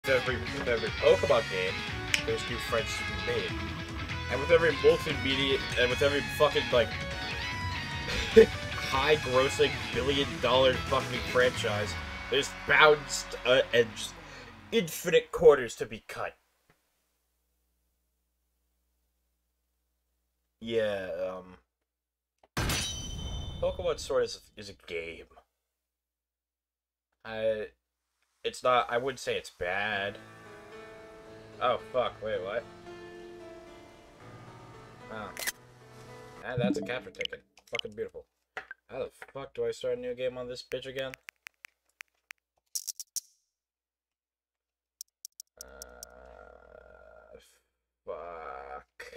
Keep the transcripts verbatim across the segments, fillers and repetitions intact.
With every, with every Pokemon game, there's new friends to be made. And with every multimedia, and with every fucking, like, high-grossing, billion-dollar fucking franchise, there's bound uh, and just infinite corners to be cut. Yeah, um... Pokemon Sword is, is a game. I... It's not... I wouldn't say it's bad. Oh, fuck. Wait, what? Oh. And that's a capture ticket. Fucking beautiful. How the fuck do I start a new game on this bitch again? Uh... Fuck.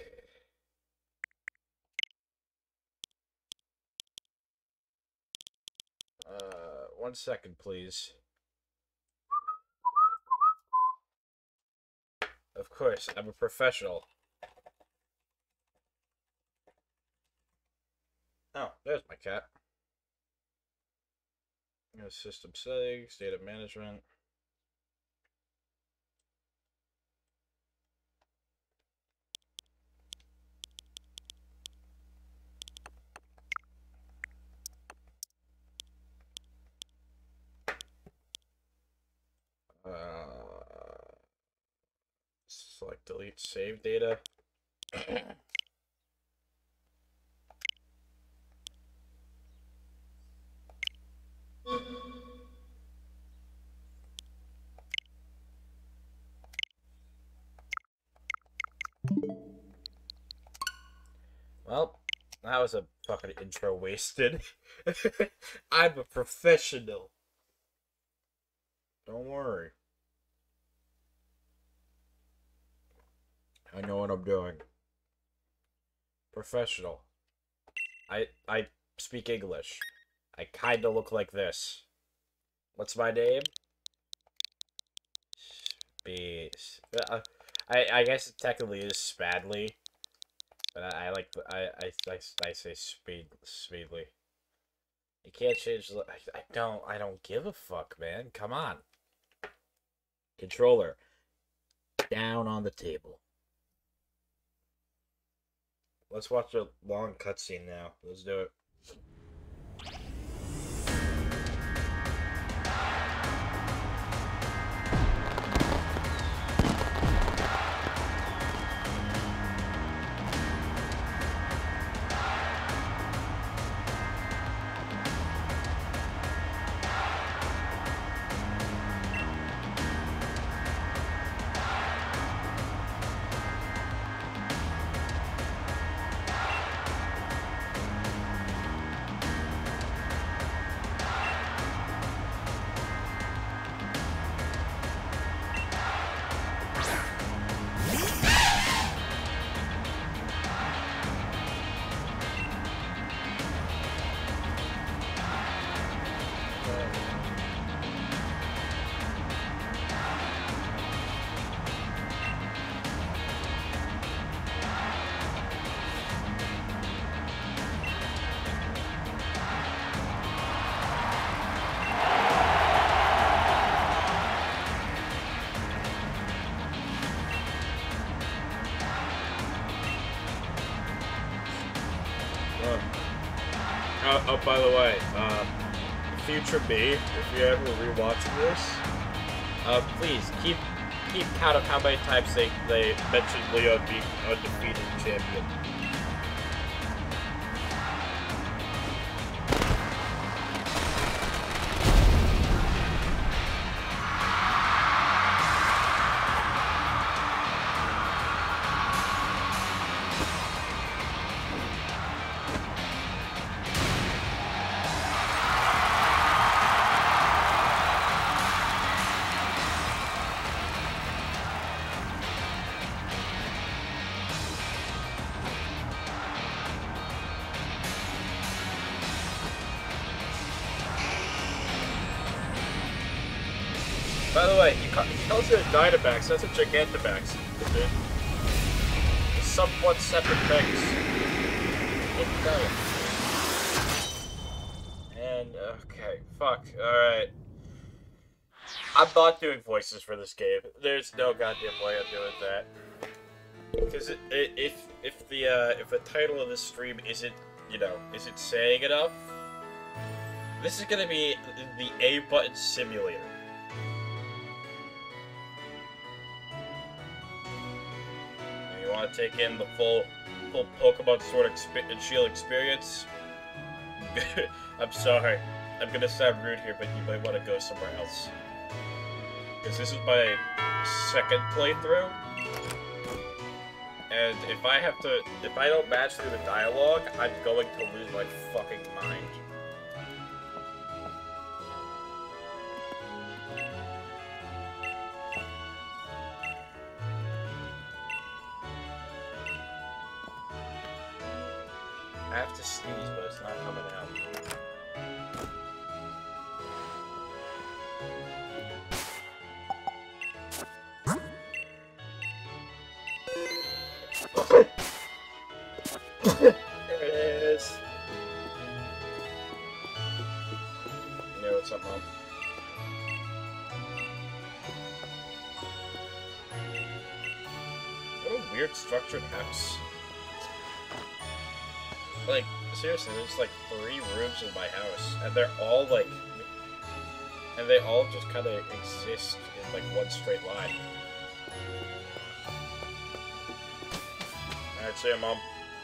Uh, one second, please. Of course, I'm a professional. Oh, there's my cat. System settings, data management. Uh, select delete save data. Well, that was a fucking intro wasted. I'm a professional. Don't worry. I know what I'm doing. Professional. I I speak English. I kinda look like this. What's my name? Space. Uh, I I guess it technically is Spadley, but I, I like I, I I I say speed Speedly. You can't change. The, I, I don't I don't give a fuck, man. Come on. Controller down on the table. Let's watch a long cutscene now. Let's do it. Oh, oh, by the way, uh, future me, if you're ever rewatching this, uh, please keep keep count of how many times they, they mentioned Leon being undefeated champion. By the way, he, ca he calls it a Dynamax, that's a Gigantamax, dude. Somewhat separate things. Didn't tell you. And, okay, fuck, alright. I'm not doing voices for this game. There's no goddamn way I'm doing that. Because it, it, if if the uh, if the title of this stream isn't, you know, isn't saying enough, this is gonna be the A button simulator. And you want to take in the full full Pokemon Sword exp and Shield experience? I'm sorry, I'm gonna sound rude here, but you might want to go somewhere else. Because this is my second playthrough. And if I have to, if I don't match through the dialogue, I'm going to lose my fucking mind. I have to sneeze, but it's not coming out. There it is. You know what's up, Mom? What a weird structured house. Like, seriously, there's like three rooms in my house, and they're all like, and they all just kind of exist in like one straight line. Alright, see ya, Mom.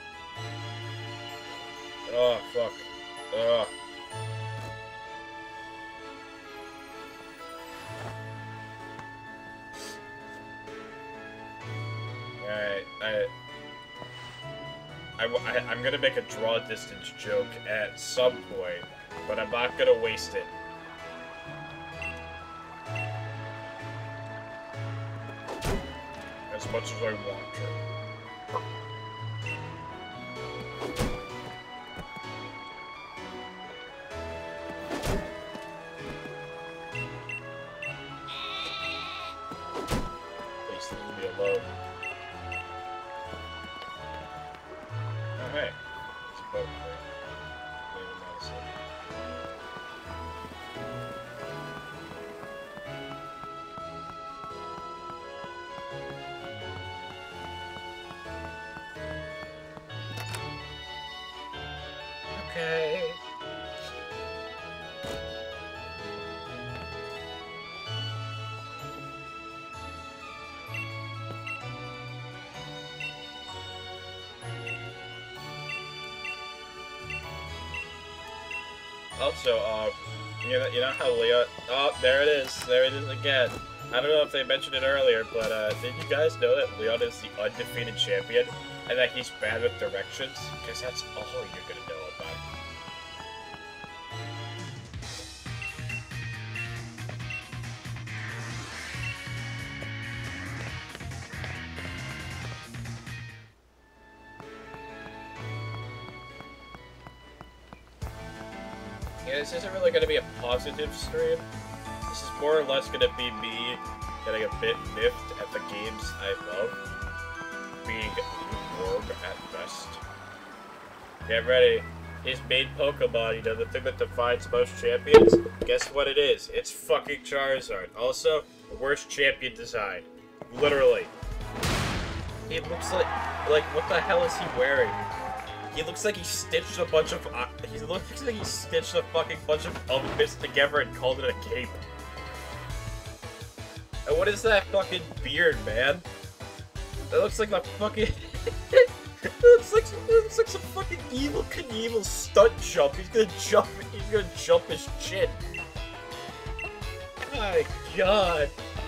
Oh, fuck. Ugh. Alright, I, I, I, I'm gonna make a draw distance joke at some point, but I'm not gonna waste it. As much as I want to. Okay. Also, uh, you know, you know how Leon... Oh, there it is. There it is again. I don't know if they mentioned it earlier, but uh, did you guys know that Leon is the undefeated champion? And that he's bad with directions? Because that's all you're gonna know about him. Yeah, this isn't really gonna be a positive stream. This is more or less gonna be me getting a bit miffed at the games I love. Being lukewarm at best. Get ready. His main Pokemon, you know, the thing that defines most champions? Guess what it is? It's fucking Charizard. Also, the worst champion design. Literally. He looks like... Like, what the hell is he wearing? He looks like he stitched a bunch of... Uh, he looks like he stitched a fucking bunch of outfits together and called it a cape. And what is that fucking beard, man? That looks like my fucking... it, looks like, it looks like some fucking Evel Knievel stunt jump. He's gonna jump, he's gonna jump his chin. My god.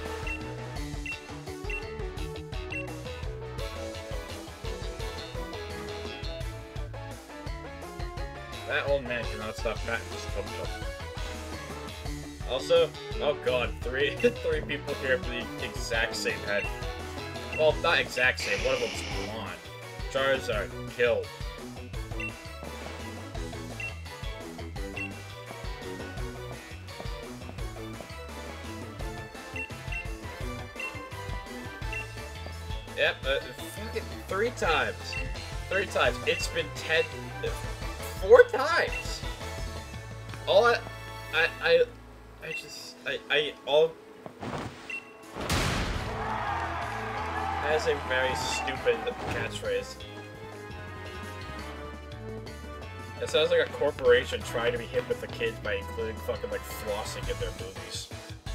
That old man cannot stop patting his tum tum. Also, oh god, three, three people here for the exact same head. Well, not exact same, one of them's blonde. Charizard, killed. Yep, uh, fucking three times. Three times. It's been ten... Four times! All I... I... I, I just... I... I... All... That is a very stupid catchphrase. It sounds like a corporation trying to be hip with the kids by including fucking like flossing in their movies.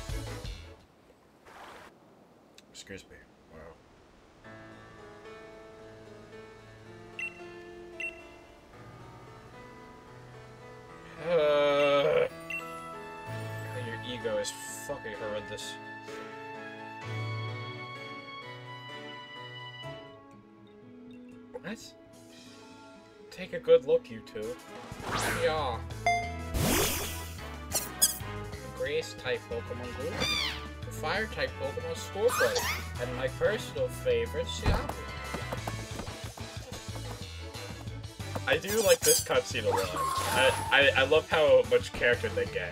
Excuse me. Wow. Uh, your ego is fucking horrendous. What? Take a good look, you two. Yeah. The Grace-type Pokemon Group. The Fire-type Pokemon Scorbunny. And my personal favorite, Xiaomi. I do like this cutscene a lot. I, I, I love how much character they get.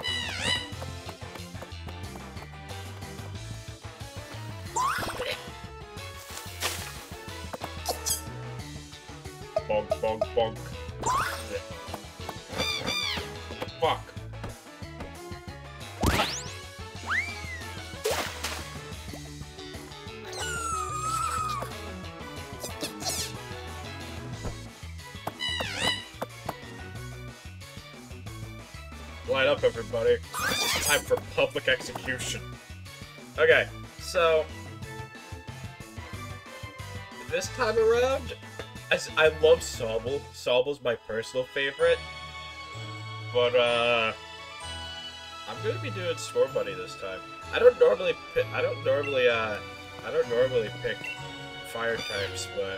Bonk, bonk, bonk. Fuck. Line up, everybody. It's time for public execution. Okay, so... this time around... I, I love Sobble. Sobble's my personal favorite. But, uh... I'm gonna be doing Scorbunny this time. I don't normally pick... I don't normally, uh... I don't normally pick fire types, but...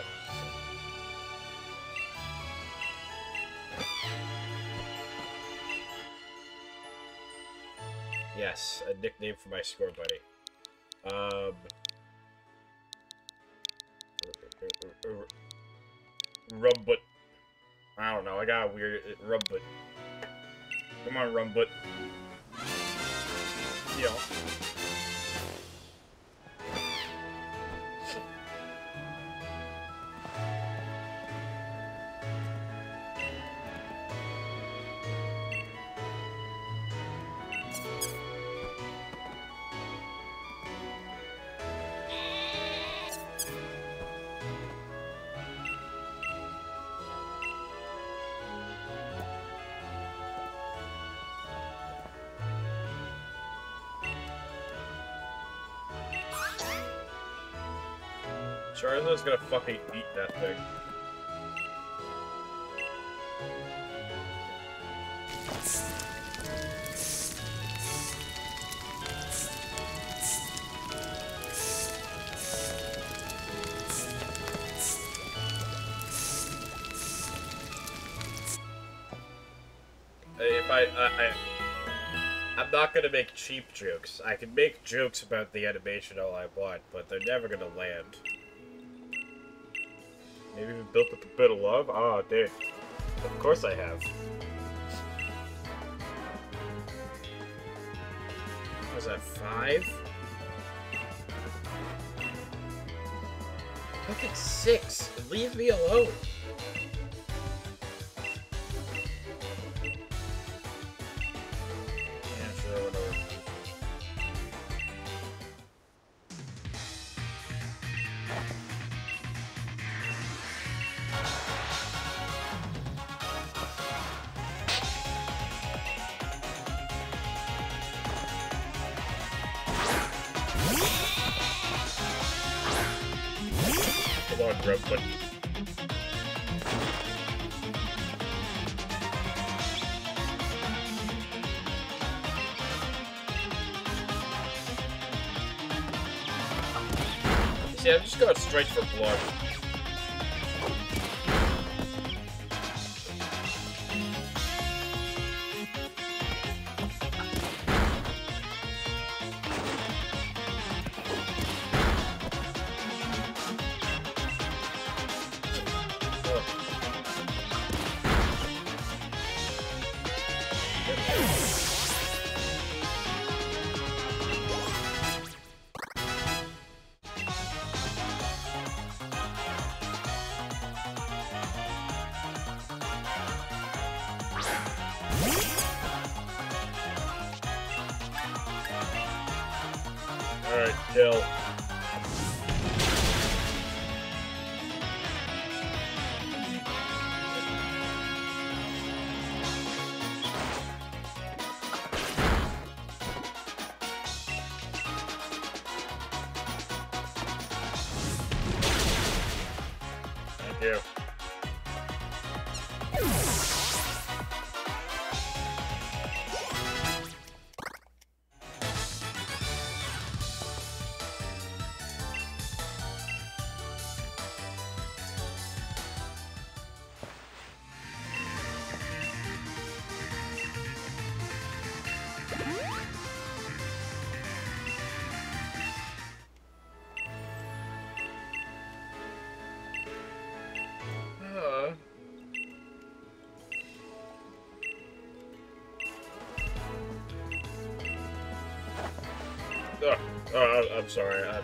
Yes, a nickname for my Scorbunny. Um... Rumbut. I don't know, I got a weird... Rumbut. Come on, Rumbut. Yeah. Charizard's gonna fucking eat that thing. If I, I, I, I'm not gonna make cheap jokes. I can make jokes about the animation all I want, but they're never gonna land. Maybe we built with a bit of love? Oh, dude. Of course I have. Was that five? Look at six. Leave me alone. Yeah, sure, whatever. Come on, Rumbut. See, I'm just going straight for blood. Alright, kill. Thank you. Uh, uh, I'm sorry. I,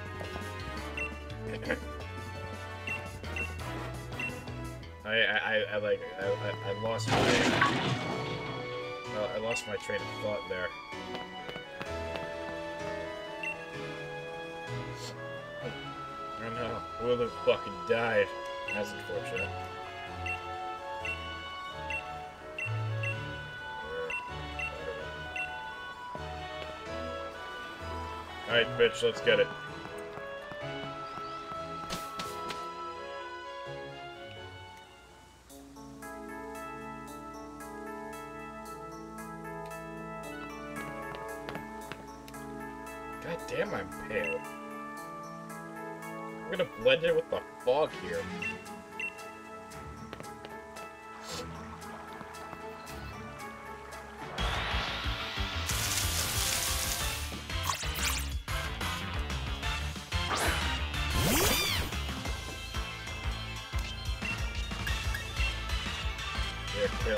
I, I, I like, I, I, I lost my, uh, I lost my train of thought there. Oh no, Willem fucking died. That's unfortunate. Alright, bitch, let's get it. God damn, I'm pale. I'm gonna blend in with the fog here. Yeah, kill.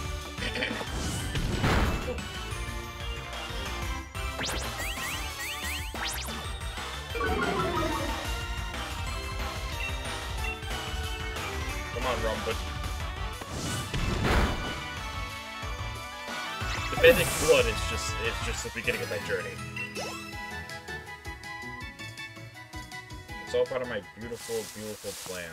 Come on, Rumbus. The Bending Blood is just it's just the beginning of my journey. It's all part of my beautiful, beautiful plan.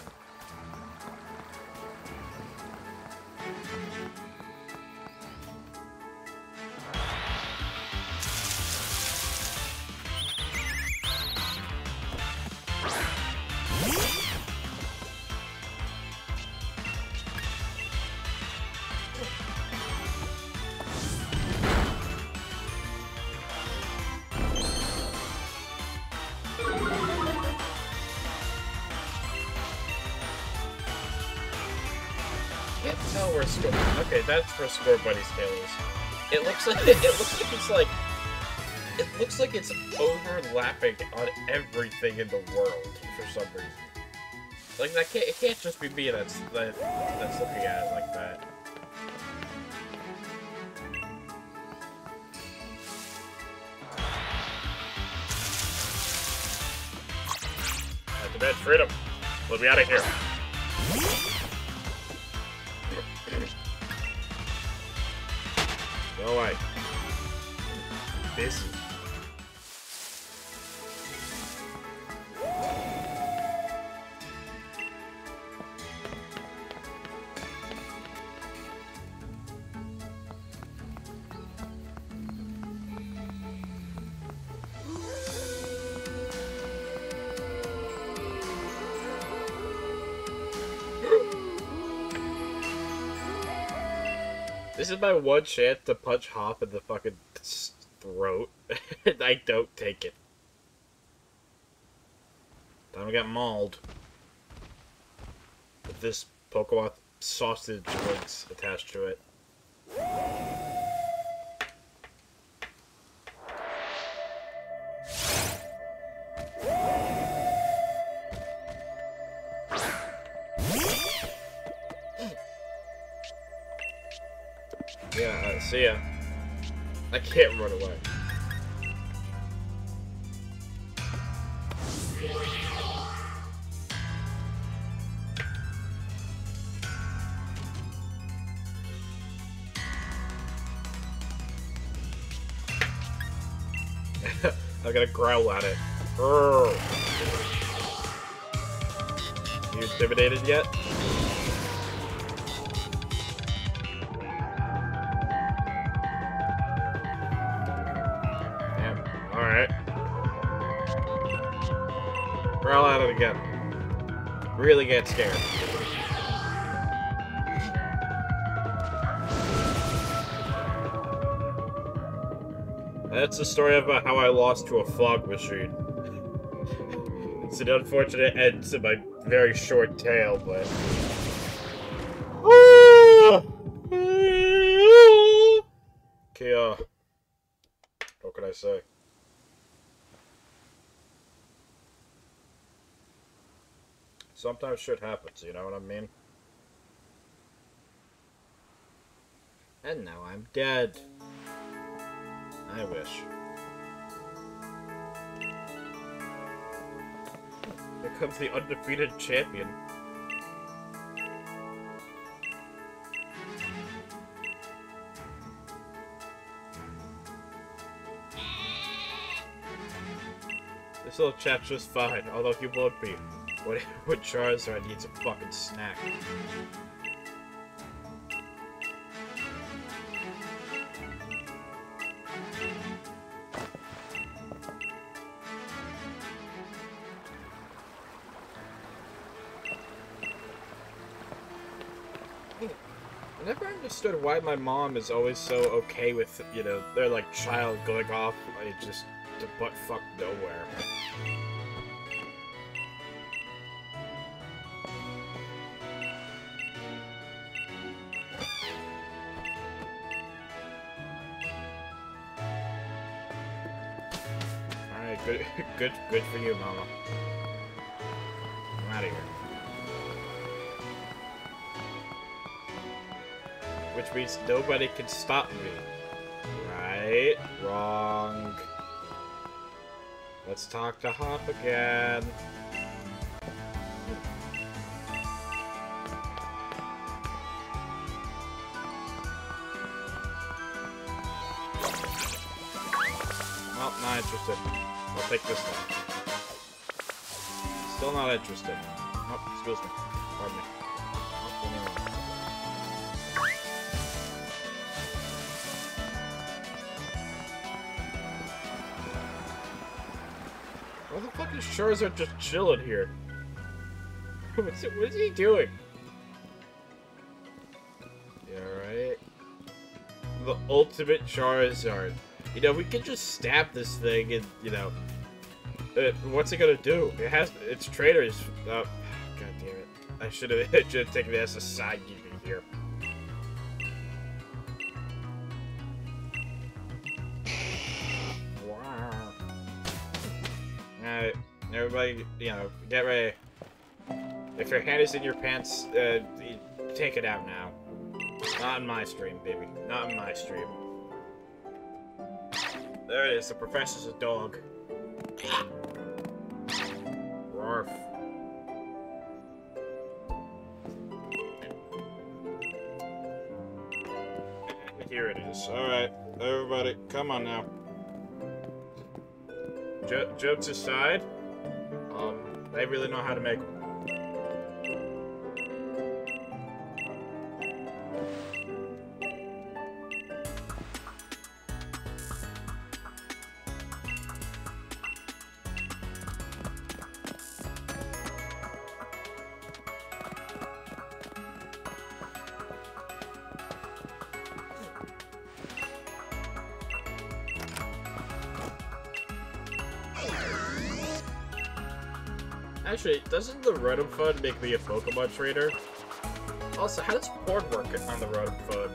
Can't tell where Score. Okay, that's where Score Buddy's tail is. It looks like it, it looks like it's like it looks like it's overlapping on everything in the world for some reason. Like that can't it can't just be me that's that that's looking at it like that. I demand freedom. Let me out of here. Go away. Busy. This is my one chance to punch Hop in the fucking throat, and I don't take it. Time to get mauled. With this Pokemon sausage links attached to it. Yeah, uh, see ya. I can't run away. I gotta growl at it. Urgh. You intimidated yet? Alright. Growl at it again. really get scared. That's the story about how I lost to a fog machine. It's an unfortunate end to my very short tale, but... Okay, uh... what can I say? Sometimes shit happens, you know what I mean? And now I'm dead. I wish. Here comes the undefeated champion. This little chap's just fine, although he won't be. When, when Charizard needs a fucking snack. I never understood why my mom is always so okay with, you know, their, like, child going off, like, just to butt-fuck nowhere. Alright, good, good, good for you, Mama. I'm out of here. Which means nobody can stop me. Right? Wrong. Let's talk to Hop again. Well, not interested. I'll take this one. Still not interested. Oh, excuse me. Pardon me. Why the fuck is Charizard just chilling here? What's it, what is he doing? Yeah, right. The ultimate Charizard. You know, we could just stab this thing and, you know... Uh, what's it gonna do? It has... Its trainers... Uh, God damn it. I should have should have taken it as a side giving here. Wow. Alright, everybody, you know, get ready. If your hand is in your pants, uh, take it out now. Not in my stream, baby. Not in my stream. There it is, the professor's a dog. Roarf. Here it is. Alright, everybody, come on now. Jo jokes aside, um, they really know how to make them. Actually, doesn't the Rotom Fund make me a Pokemon trainer? Also, how does Port work on the Rotom Fund?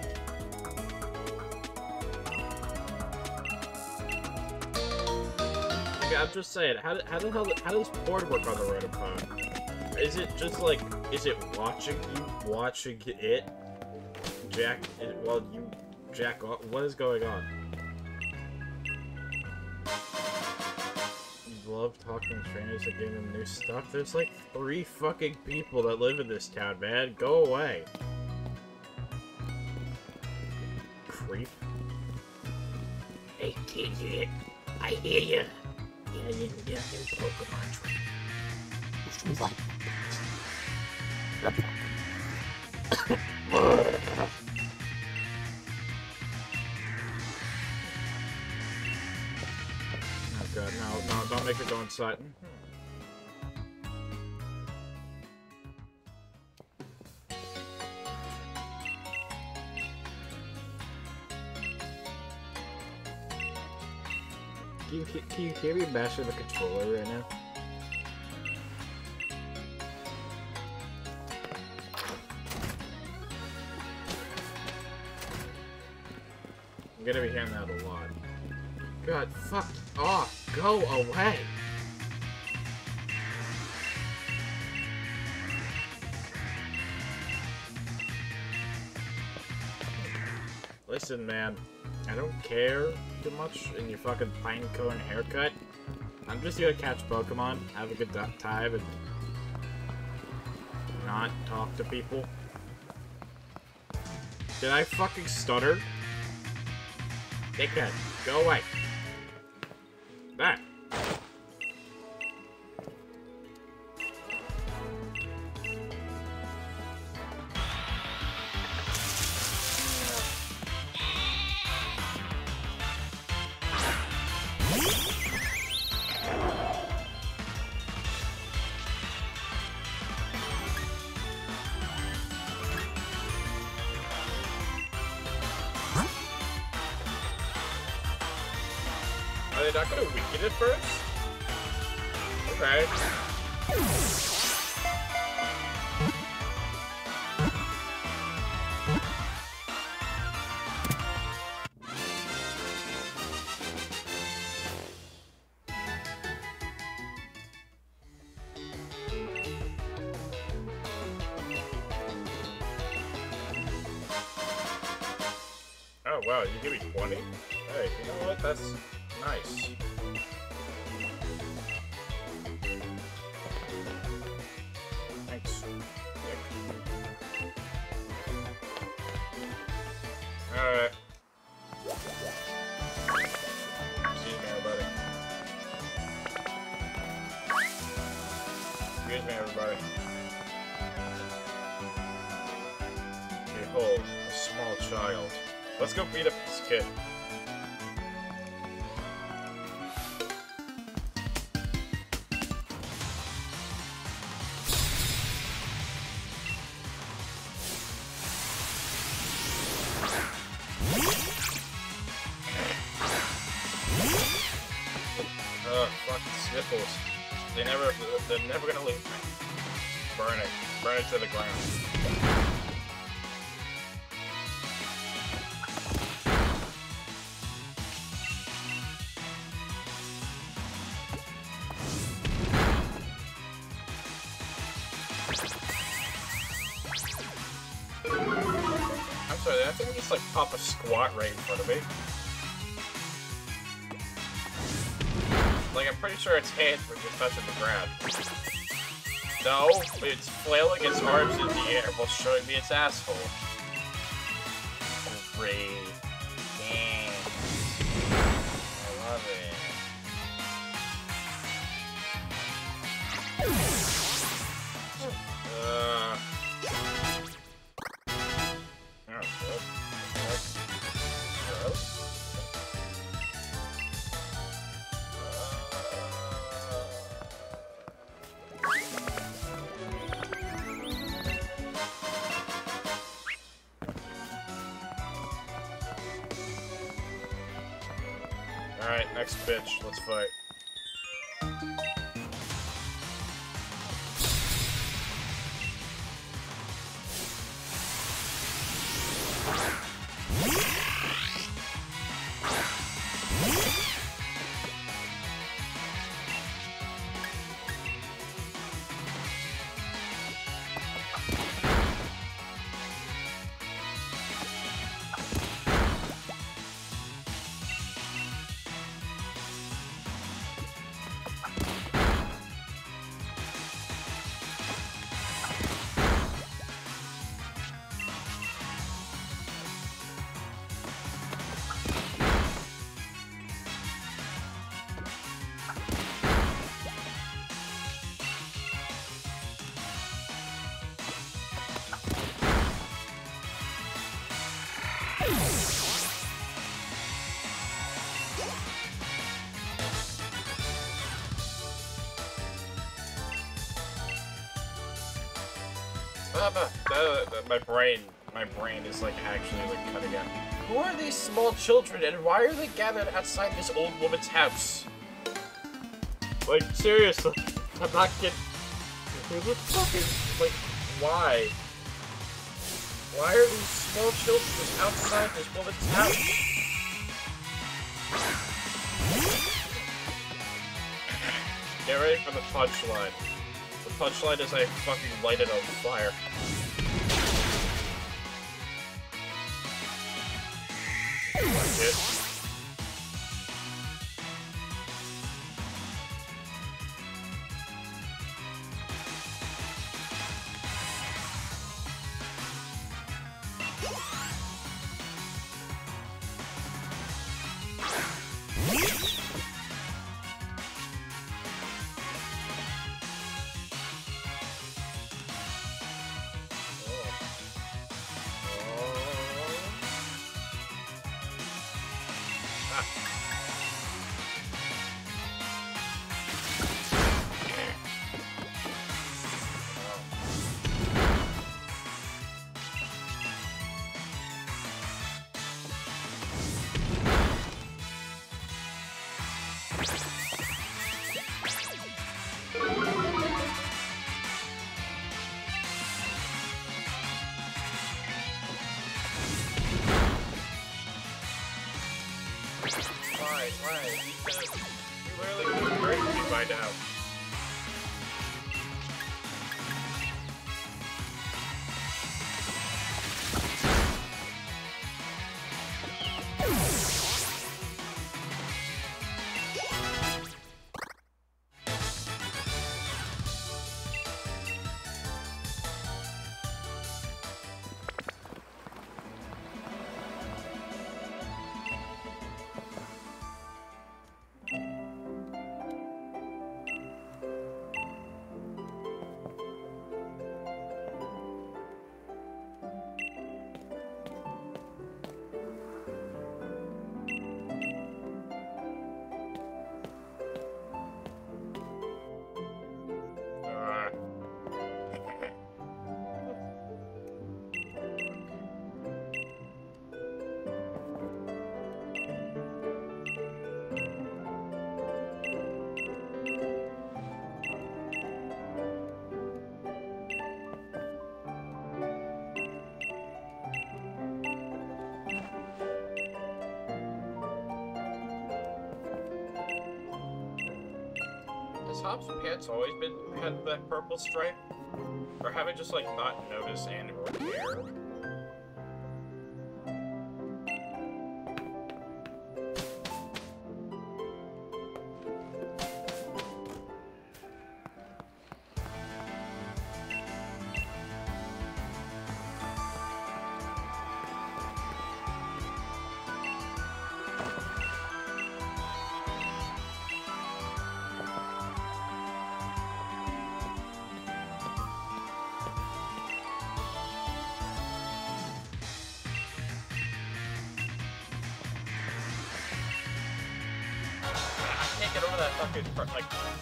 Okay, I'm just saying, how, how the hell how does Port work on the Rotom Fund? Is it just like, is it watching you watching it? Jack, while you jack off? What is going on? Love talking to trainers and giving them new stuff. There's like three fucking people that live in this town, man. Go away. Creep. Hey, kid, I hear you. Yeah, you can get a new Pokemon trainer. She's like... God, no, no, don't make her go inside. Can you, can you hear me mashing the controller right now? I'm gonna be hearing that a lot. God, fuck off! Go away! Listen, man. I don't care too much in your fucking pinecone haircut. I'm just gonna catch Pokemon, have a good time, and not talk to people. Did I fucking stutter? Dickhead, go away. That. Are they not gonna weaken it first? Okay. Oh wow, you give me twenty? Hey, you know what? That's nice. Thanks. Alright. Excuse me, everybody. Excuse me, everybody. Behold, a small child. Let's go beat up this kid. Ugh, fucking sniffles. They never, they're never gonna leave me. Burn it. Burn it to the ground. I'm sorry, I think we just like pop a squat right in front of me. Like, I'm pretty sure its hands were just touching the ground. No, it's flailing its arms in the air while showing me its asshole. Great. Yeah. I love it. Uh... Oh, good. Gross. Alright, next bitch. Let's fight. Uh, uh, uh, my brain, my brain is like actually like cutting out. Who are these small children, and why are they gathered outside this old woman's house? Like, seriously, I'm not kidding. Who the fuck is, like, why? Why are these small children just outside this woman's house? Get ready for the punchline. The punchline is I fucking light it on fire. Like it. Why? Why? You could have, you literally could have hurt me by now. Has Hop's pants always been had that purple stripe? Or have I just like not noticed and or care? I can't get over that fucking like.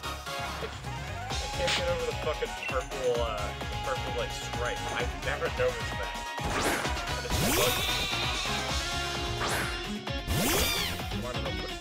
I can't get over the fucking purple, uh, purple like stripe. I've never noticed that. And it's bugging. Why don't I put-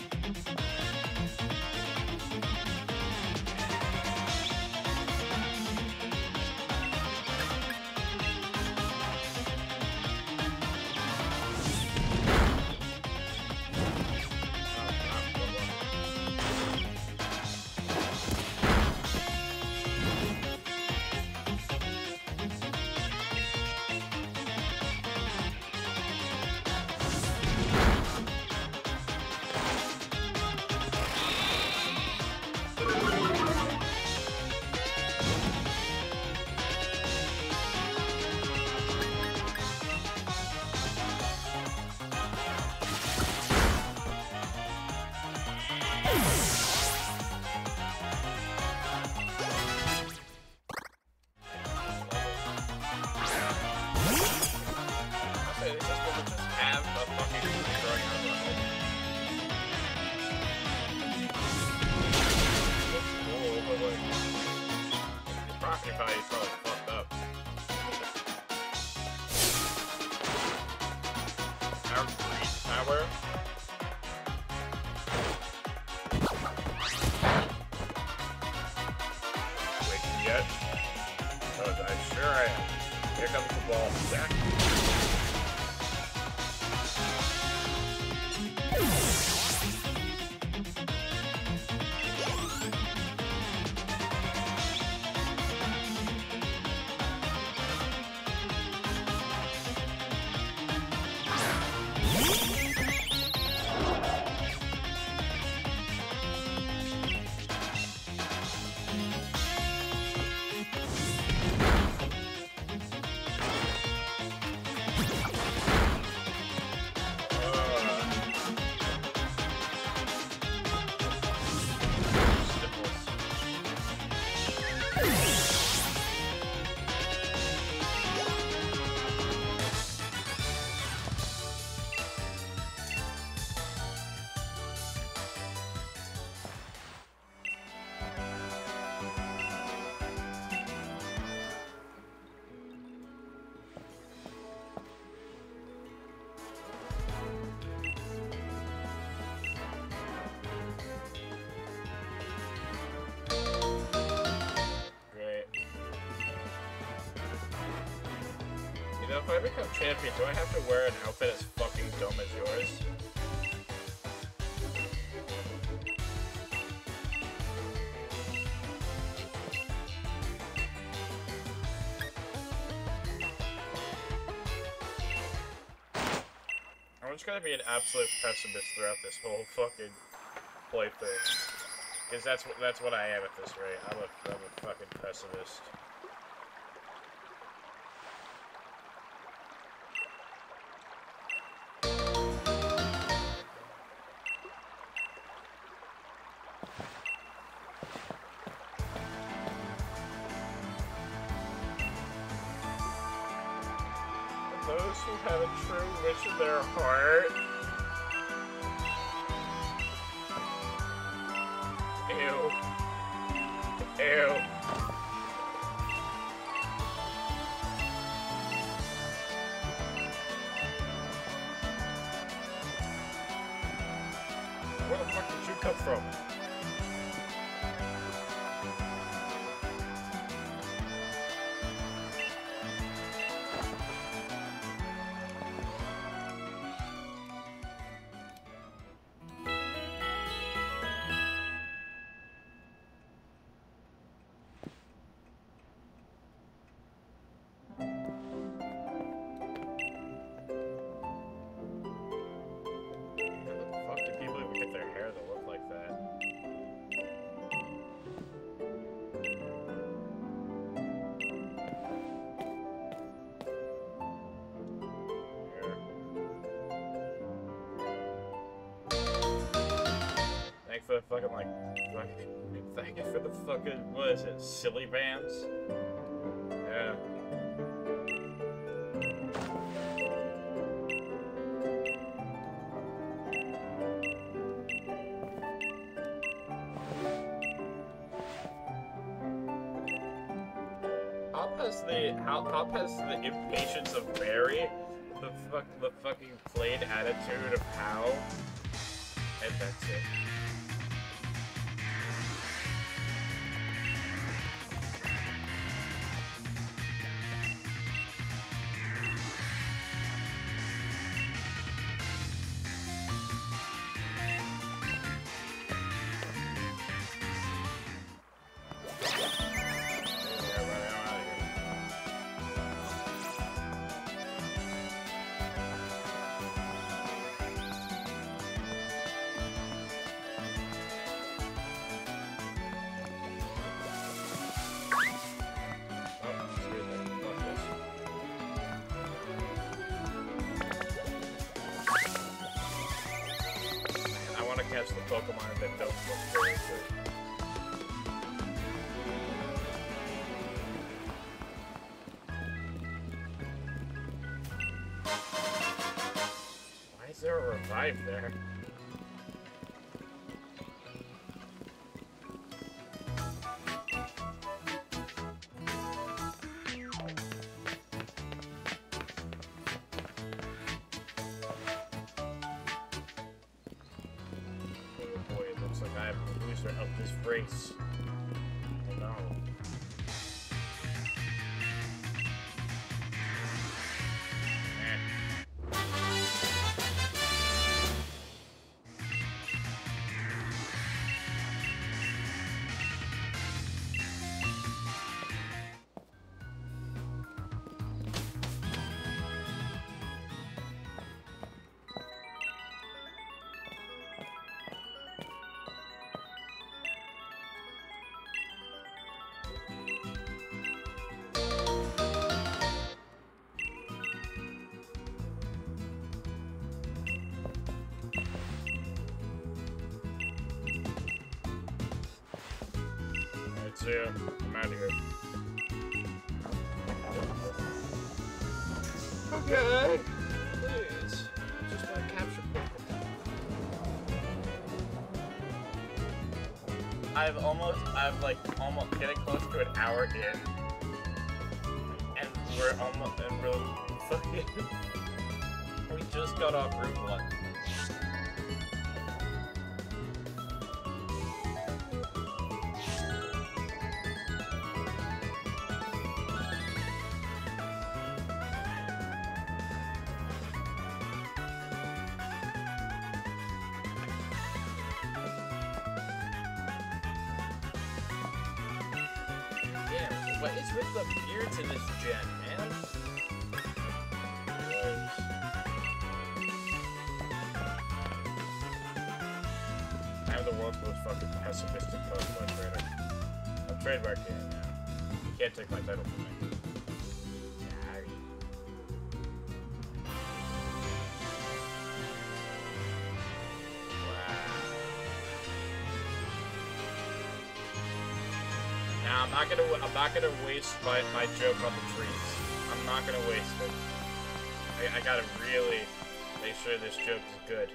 Property value is probably fucked up. Our bitch. Oh, I sure am. Here comes the ball. Jack. You know, if I become champion, do I have to wear an outfit as fucking dumb as yours? I'm just gonna be an absolute pessimist throughout this whole fucking playthrough. Because that's, that's what I am at this rate. I'm a, I'm a fucking pessimist. Those who have a true wish in their heart. Ew. Ew. Where the fuck did you come from? For the fucking, like, fucking, thank you for the fucking, what is it, silly bands? Yeah. Hop has the, Hop has the impatience of Mary, the fuck, the fucking plain attitude of Hal, and that's it. Catch the Pokemon that don't look very good. Why is there a revive there? Of this race. Oh no. See ya. I'm out of here. Okay. Please. Just my capture point. I've almost, I've like almost getting close to an hour in, and we're almost, and we're fucking, we just got off Route One. What is with the beards in this gen, man? I'm the world's most fucking pessimistic Pokemon trader. I'm trademarking it now. You can't take my title from me. Sorry. Now I'm not gonna. I'm not gonna waste my my joke on the trees. I'm not gonna waste it. I, I gotta really make sure this joke is good.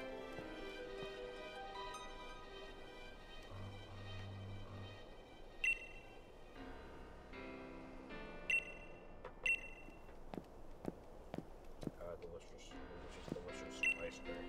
Uh, delicious, delicious, delicious ice cream.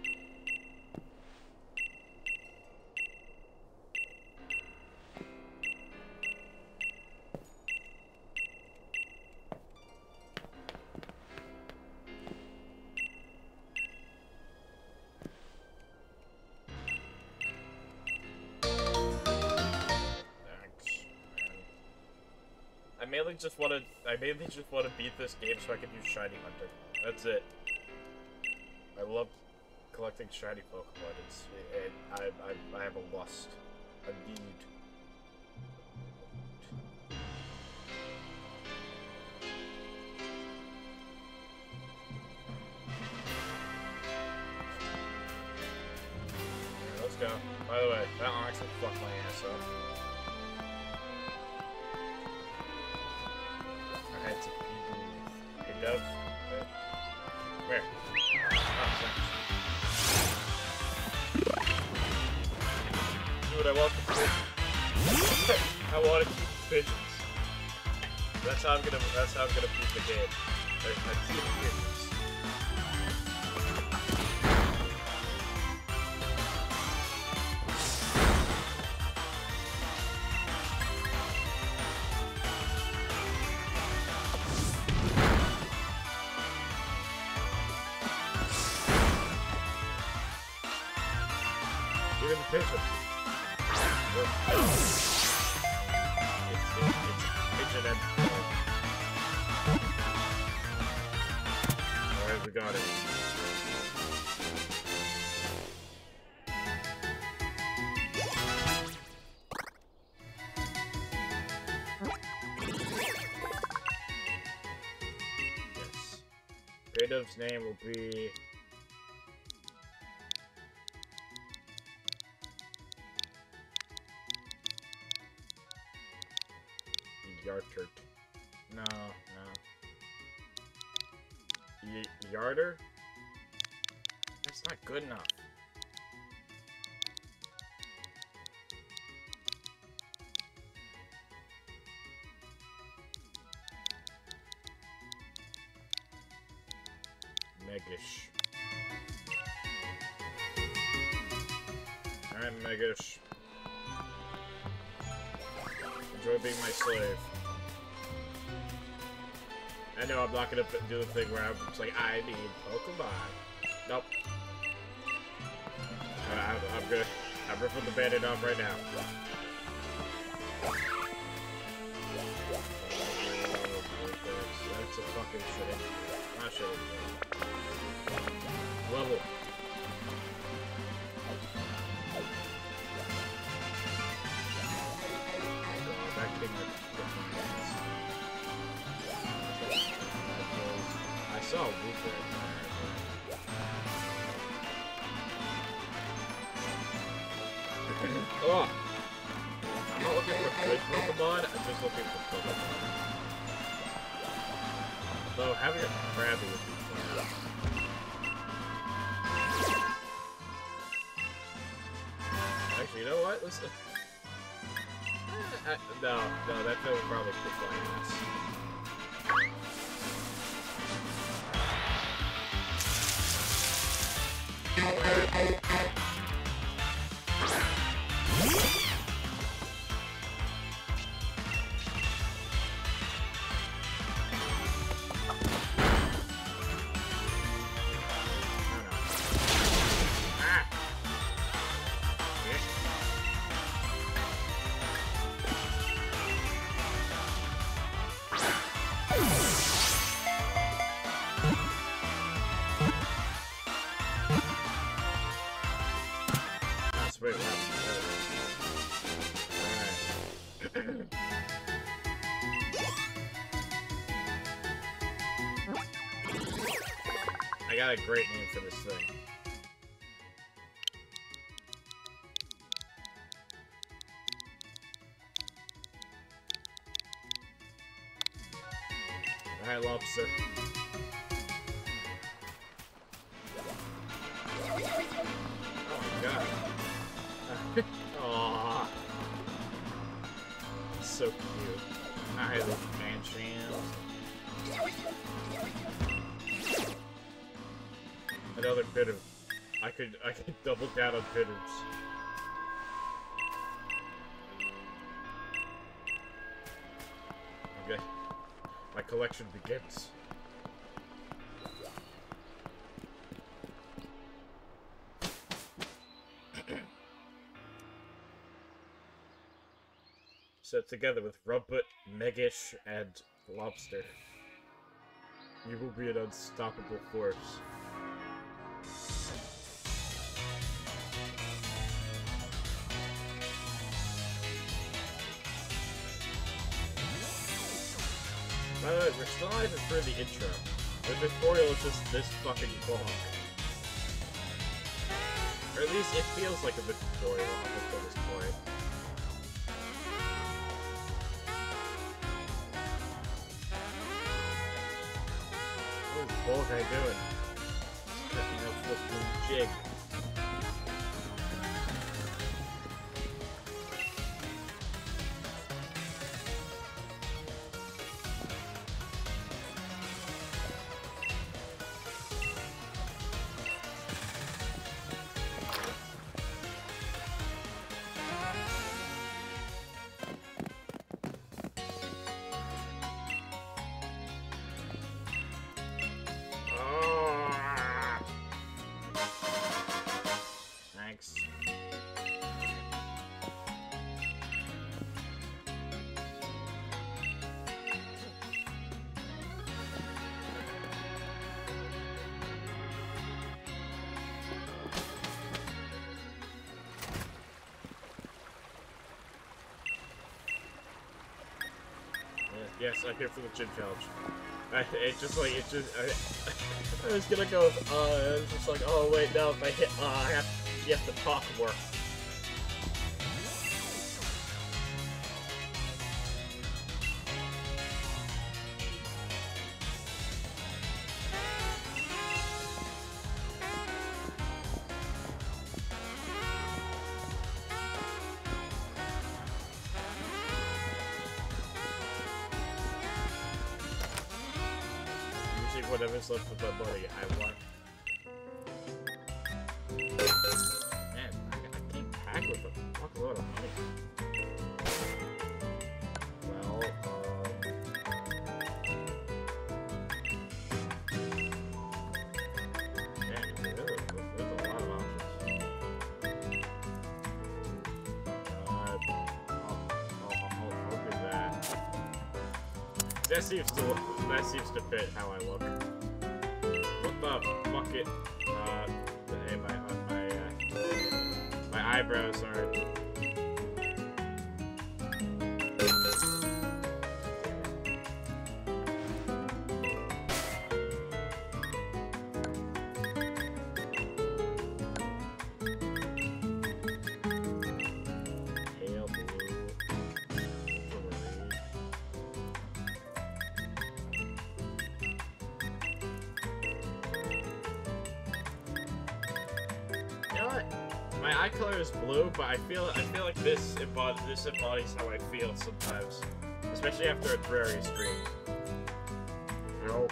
I mainly just want to. I mainly just want to beat this game so I can use Shiny Hunter. That's it. I love collecting shiny Pokemon. It's. It, I, I. I have a lust, a need. Alright, let's go. By the way, that Onix will fuck my ass up. Alright, so hey, Dove. Where? Oh, thanks. Dude, I want the pigeons. I want to keep the pigeons. That's how I'm gonna. That's how I'm gonna beat the game. There's my team of pigeons. Even the pigeon. It's, it's, it's pigeon and alright, we got it. Yes. Creative's name will be Yartert. No, no. Y Yarder? That's not good enough. Megish. Alright, Megish. Enjoy being my slave. I know I'm not gonna do the thing where I'm just like, I need Pokemon. Nope. Uh, I'm, I'm gonna, I'm ripping the bandit off right now. That's a fucking shit. Not shit. Level. Back to my. I saw a Wooper in there. Oh! I'm not looking for good Pokemon, I'm just looking for Pokemon. Though having a Krabby would be fun. Actually, you know what? Let's. Uh, no, no, that thing would probably kick my ass. I got a great name for this thing. Alright, Lobster. Oh my god. Aww. So cute. Alright, little Mancham. Another Bitter. I could I could double down on Bitters. Okay. My collection begins. Set together with Rumput, Megish, and Lobster, you will be an unstoppable force. By the way, we're still not even through the intro. The tutorial is just this fucking long. Or at least it feels like a bit tutorial up until this point. What is Bull guy doing? He's cutting up flipping jig. Yes, I'm here for the gym challenge. I, it just like, it just, I, I was gonna go, uh, I was just like, oh wait, no, if I hit, uh, I have, you have to talk more. Whatever's left of my money, I want. Man, I, I can't pack with a fuck load of money. Well, um... man, really, there's a lot of options. Uh, I'll, I'll, I'll, I'll do that. That seems to that seems to fit how I look. What the fuck it? Uh, hey, my my uh, my eyebrows are. Pale blue. my eye color is blue, but I feel I feel like this embodies this embodies how I feel sometimes, especially after a Terraria stream. Nope.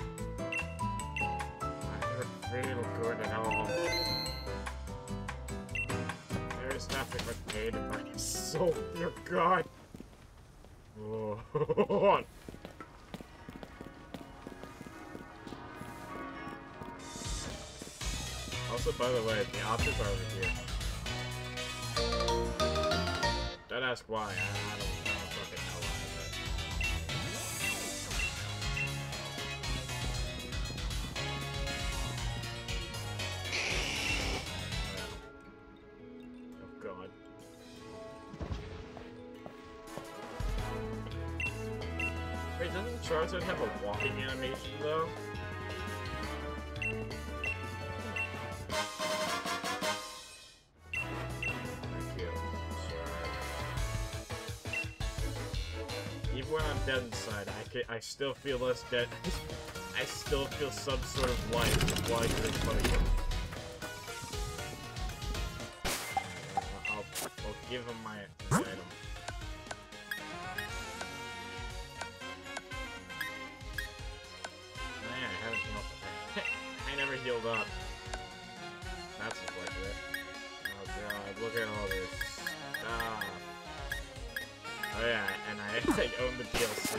I don't feel good at all. There's nothing but pain in my soul, dear God. Oh. Also, by the way, the options are over here. Don't ask why. I, I don't, I don't fucking know why, but... Oh, God. Wait, doesn't Charizard have a walking animation, though? When I'm dead inside, I can I still feel less dead. I still feel some sort of life while you're fighting. I'll I'll give him my, my item. Man, I haven't healed. I never healed up. That's unfortunate. Oh God, look at all this stuff. Oh yeah, and I, I own the D L C.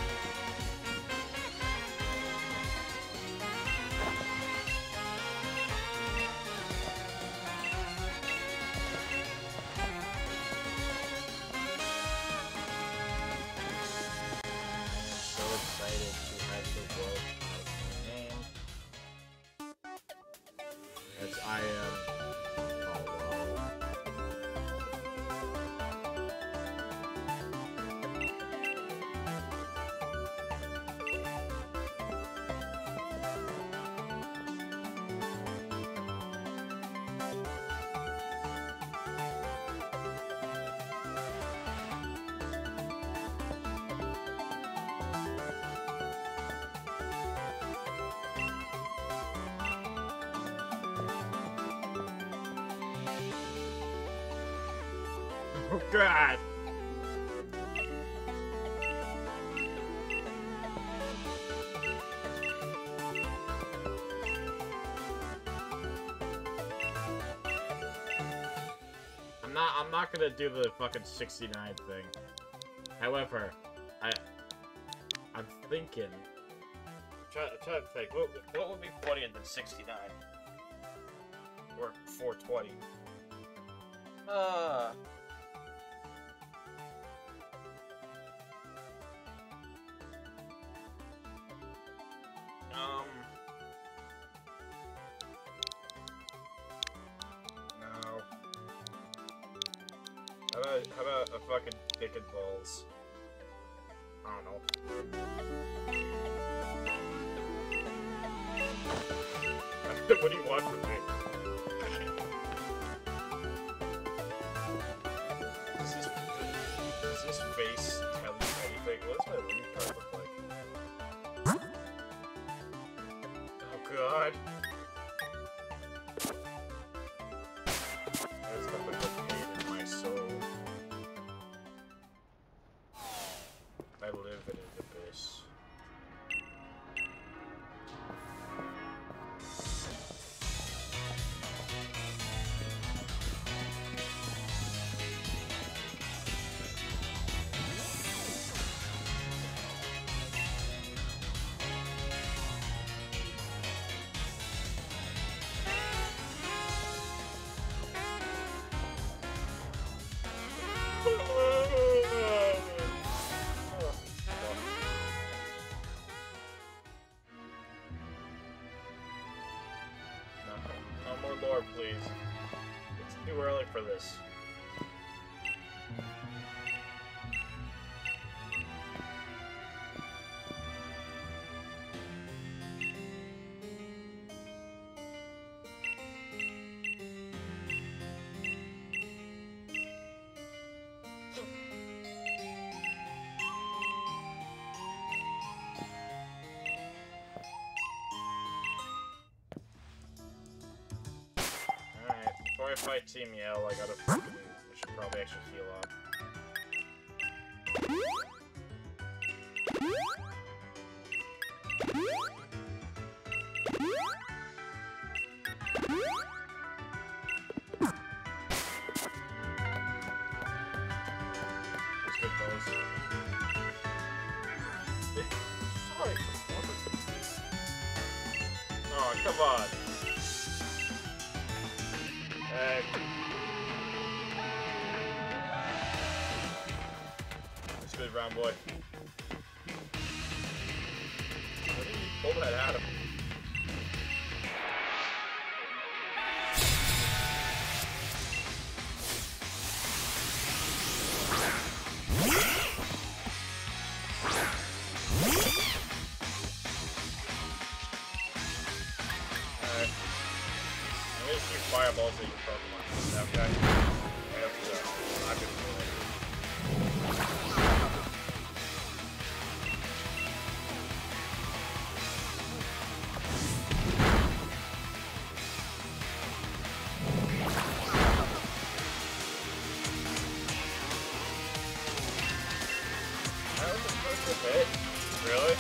I'm so excited to have the world of my name. As I am... Oh, wow. Oh God! I'm not I'm not gonna do the fucking sixty-nine thing. However, I I'm thinking I'm trying, I'm trying to think what, what would be funnier than sixty-nine? Or four twenty? Uh Um. No. How about, how about a fucking dick and balls? I don't know. What do you want from me? Does this, does this face tell you anything? What does my lead card look like? Oh God. There's nothing but pain in my soul. I live in an abyss. No more lore, please. It's too early for this. Before I I fight Team Yell, I gotta fucking... I should probably actually heal up. That's good pose. Sorry. Oh, come on. Heck. That's good, round boy. How did you pull that out of him? Alright. I'm gonna shoot fireballs at your Pokemon. That guy. I hope so. Not good for me. That was the first hit? Really?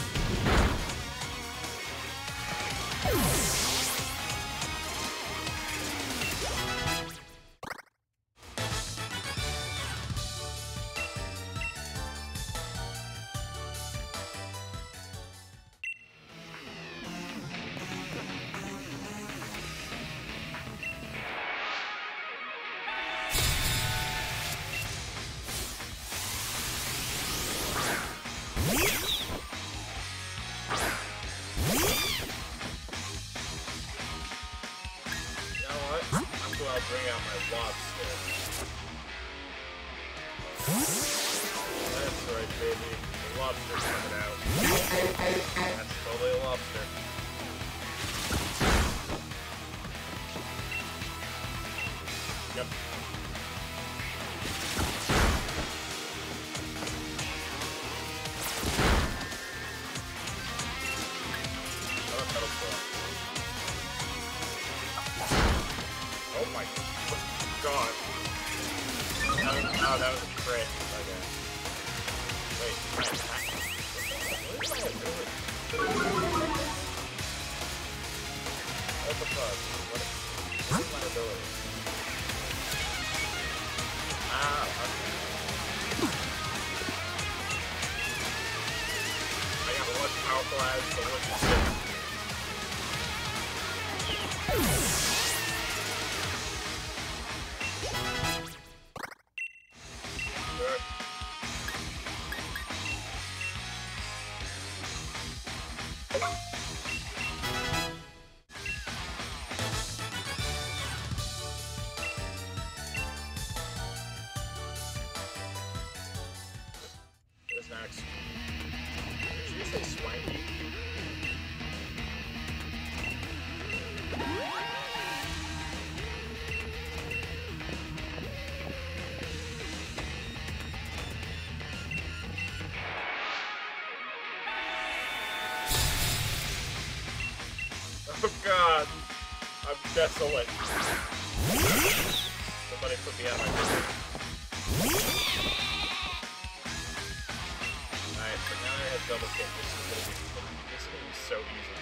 I'll bring out my lobster. That's right, baby. The lobster's coming out. That's totally a lobster. Yep. Another metal claw. Oh my god. That was, oh, that was a crit. Okay. Wait, can I attack? What am I doing? What the fuck? What, what is my ability? Ah, okay. I got one powerful as the one. What's next? Did you say swanky? Oh god, I'm desolate. Somebody put me out of my misery. Alright, so now I have double kick. This is gonna be this is gonna be so easy.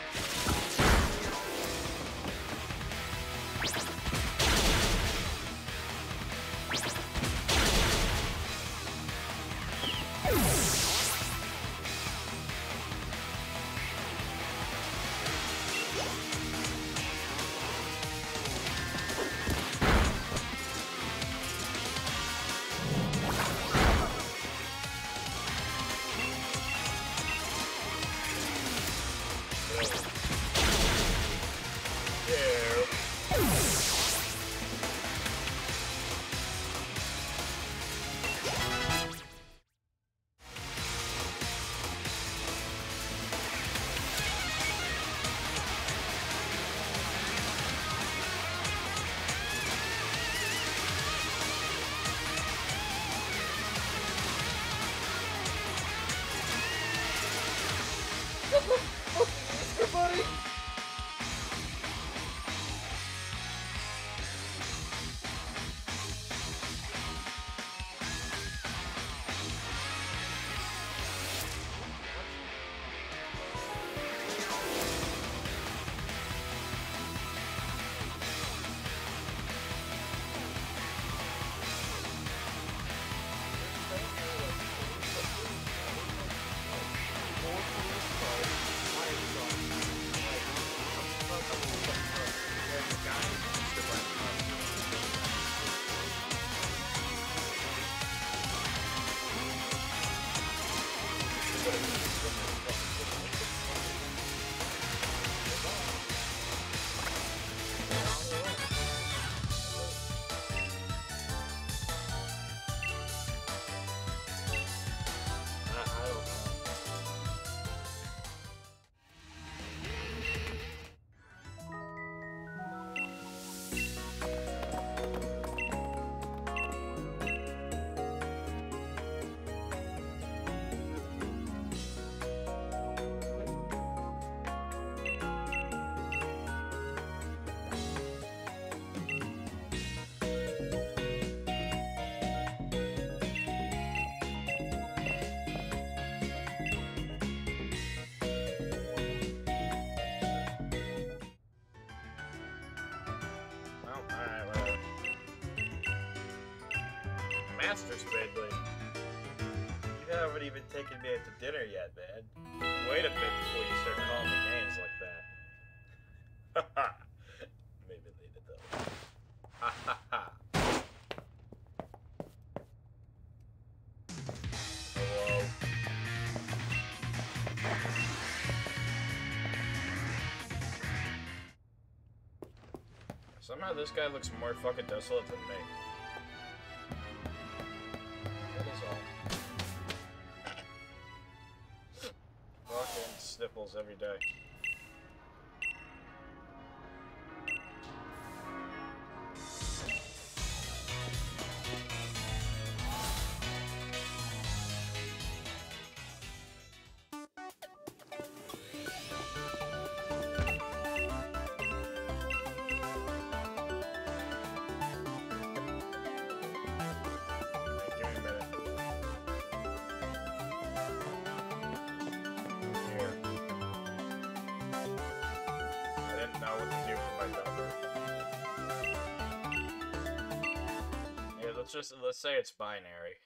Yeah. faster, Spadely. You haven't even taken me out to dinner yet, man. Wait a bit before you start calling me names like that. Haha. Maybe later, though. Ha ha ha. Hello. Somehow this guy looks more fucking desolate than me. That is all. Fucking sniffles every day. Let's just let's say it's binary.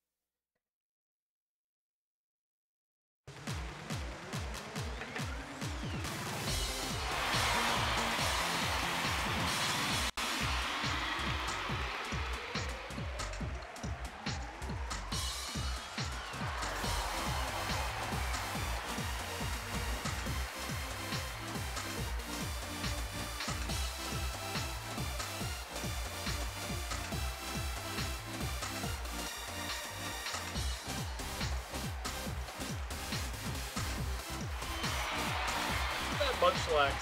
Munchlax.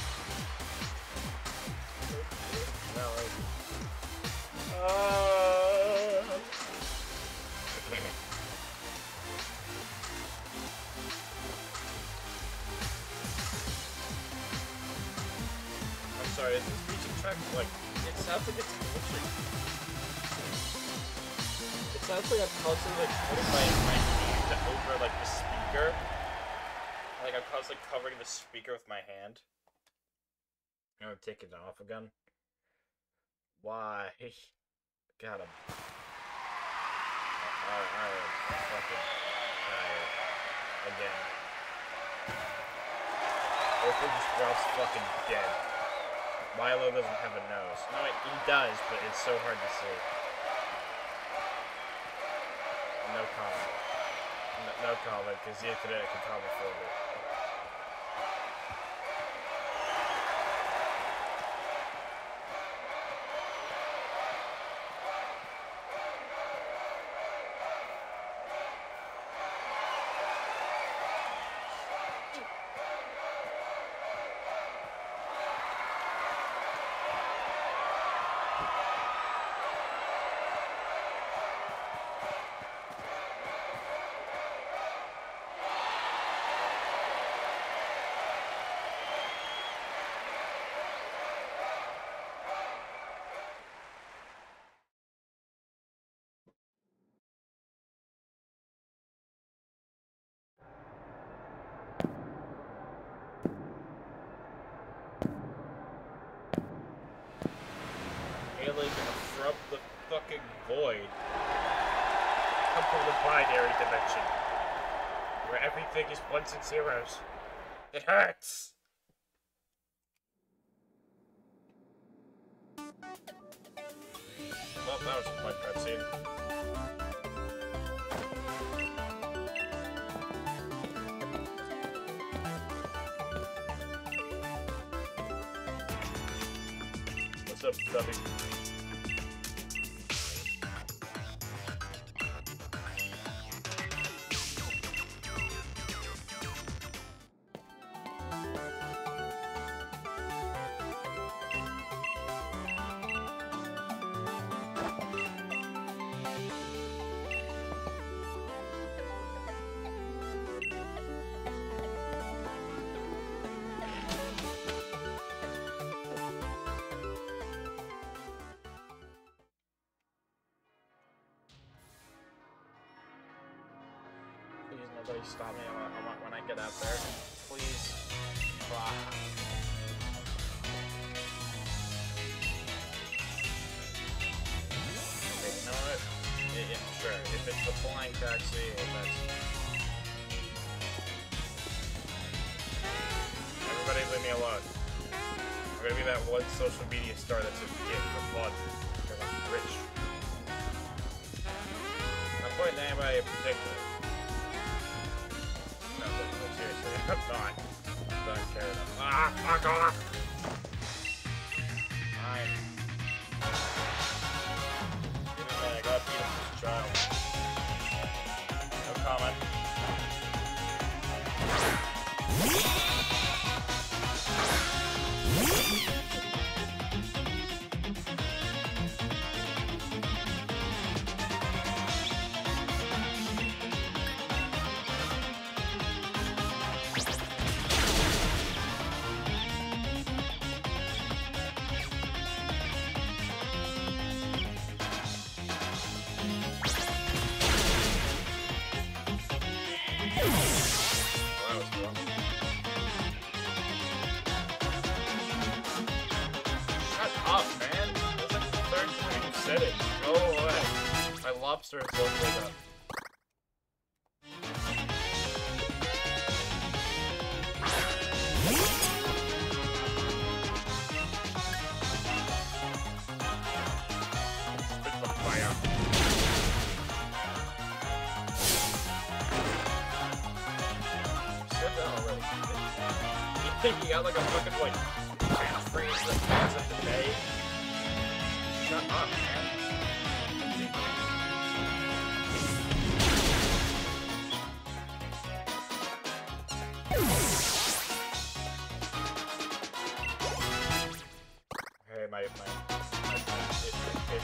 No, like, uh... I'm sorry, is this music track, like, it sounds like it's glitching. It sounds like I'm constantly, like, putting my, my hand over, like, the speaker. Like, I'm constantly covering the speaker with my hand. I'm gonna take it off again. Why? Got him. Alright, alright. Fucking tired. Again. Opal just drops fucking dead. Milo doesn't have a nose. No, he does, but it's so hard to see. No comment. No, no comment, because the internet can comment for me. Alien from the fucking void. Come from the binary dimension, where everything is ones and zeros. It hurts! Well, that was a fun cutscene. What's up, Stubby? Please, nobody stop me. I want, I want when I get out there. Please. Ah. Okay, you know what? it, it, sure, if it's the flying taxi, that's... Everybody leave me alone. I'm gonna be that one social media star that's just getting for fun. Because I'm rich. I'm not pointing at anybody in particular. No, no, seriously, I'm not. I don't care enough. Ah, fuck off! Fine. Give me a minute, I gotta beat up this child. No comment. Lobster is one way up. Spit the fire. Said that already. You think you got like a fucking like catchphrase that fans have to pay? Shut up, man. My, my, my, my, my,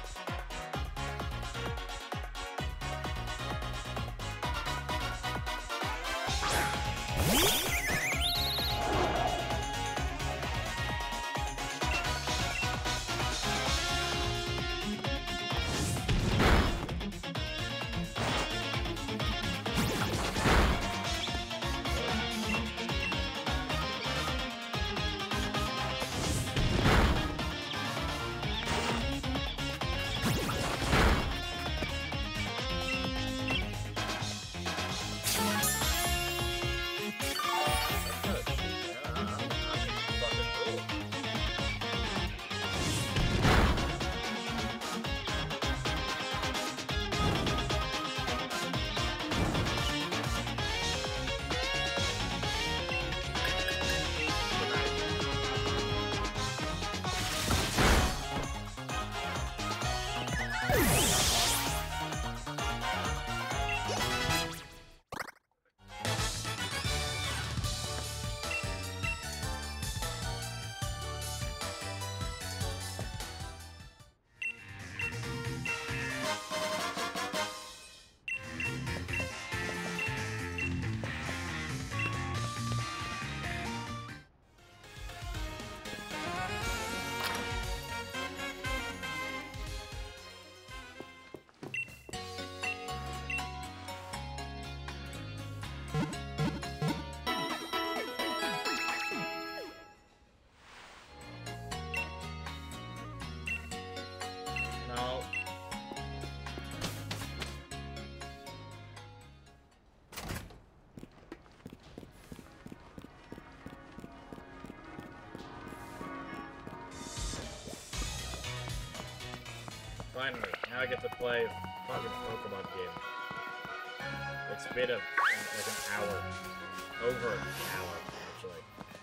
Finally, now I get to play a fucking Pokemon game. It's been a, like an hour. Over an hour, actually.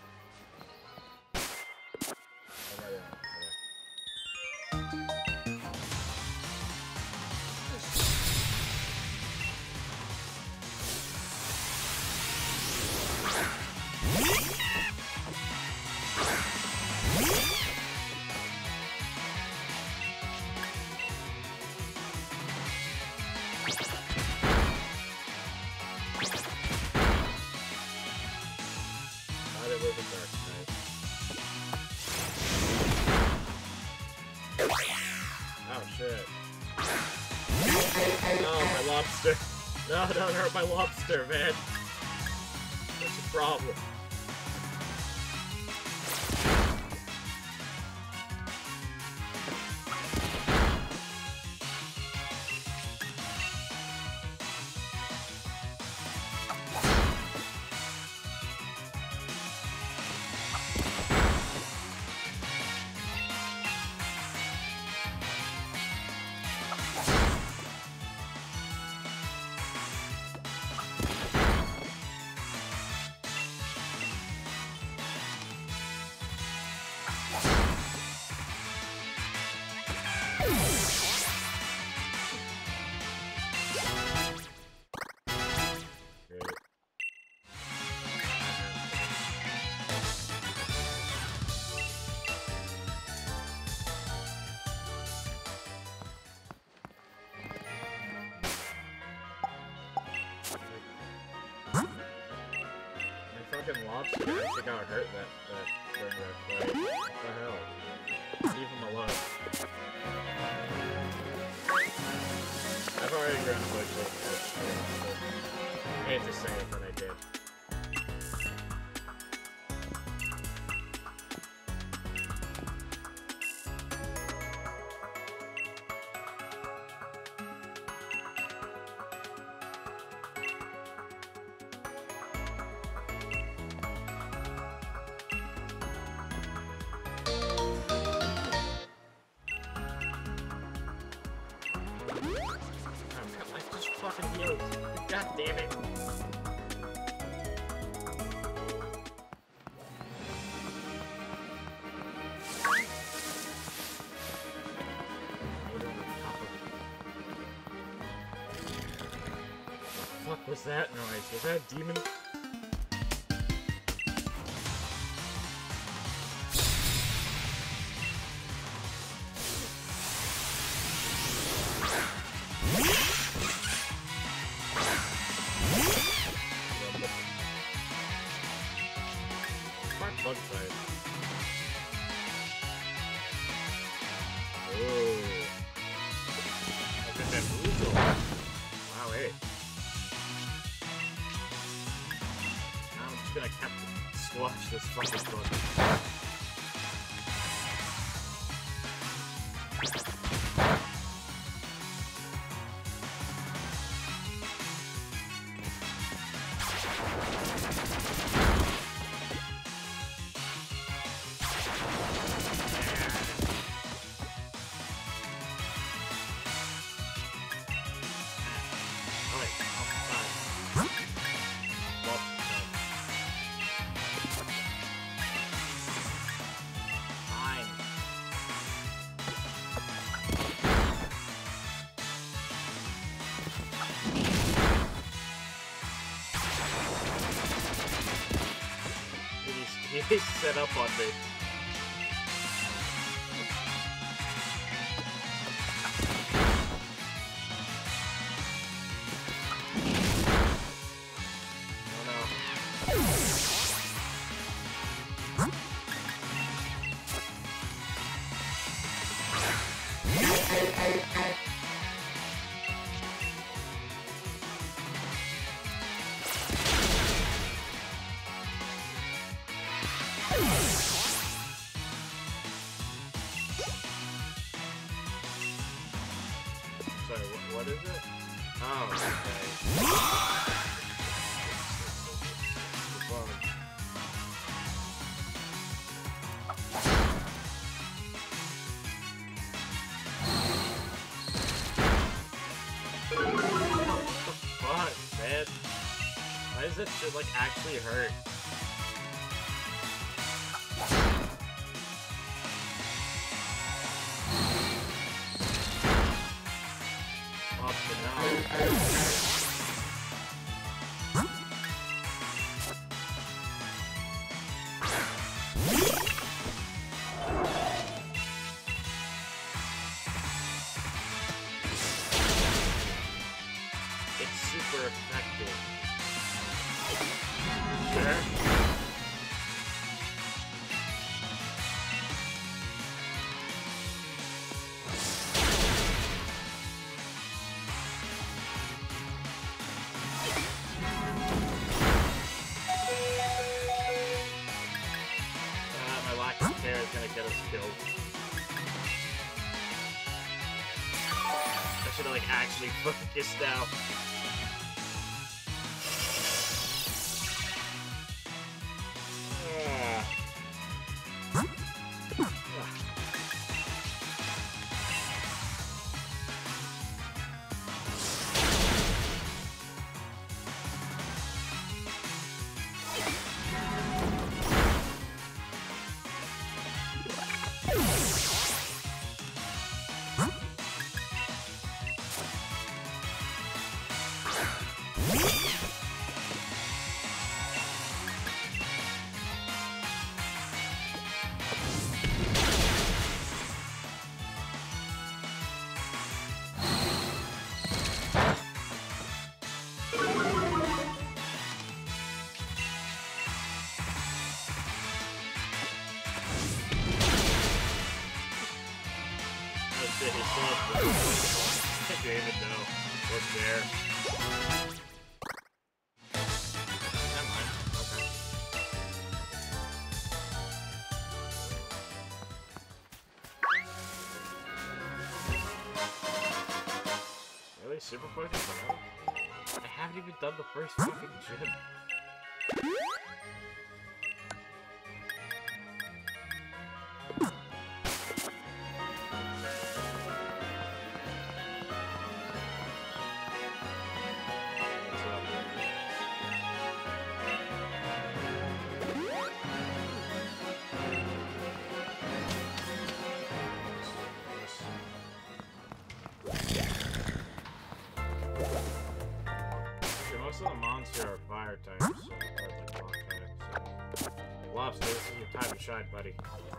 What am I doing? Lobster. No, don't hurt my lobster, man. That's a problem. fucking lobster actually got hurt that, that during that fight. What the hell? Leave him alone. I've already ground bugs like that. I hate to say it, but I did. God damn it. What was that noise? Was that a demon? Bug fight. Oh. Look at that Boozle. Wow, hey. Now I'm just gonna cap squash this fucking bug. He's set up on me. Oh no. Sorry, what, what is it? Oh, okay. The bug. What the fuck, man? Why does that shit, like, actually hurt? Up to now. It's super effective. Sure. Care is gonna get us killed. I should have like actually focused now. David, no. What's there? Never mind. Okay. Really? Super Potion? I haven't even done the first fucking gym. Most of the monsters are fire types, so, or like rock types. So. Lobster, this is your time to shine, buddy.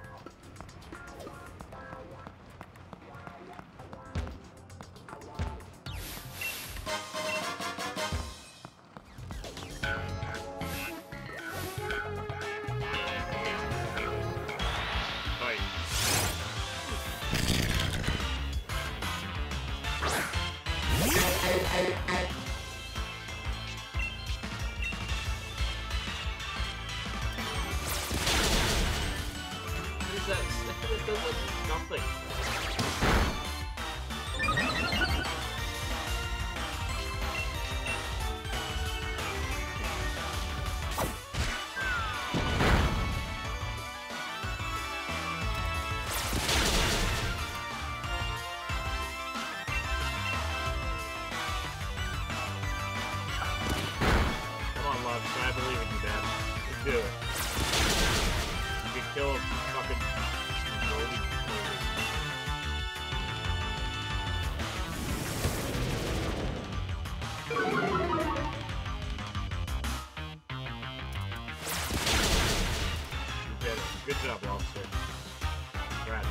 I believe in you, Dad. Let's do it. You can kill a fucking Brody. You did it. Good job, Lobster. Brad.